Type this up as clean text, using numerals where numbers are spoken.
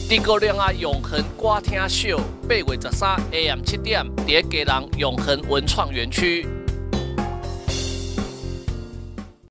诸葛亮啊永恒歌厅秀，8月13 AM 7点，伫嘉南永恒文创园区。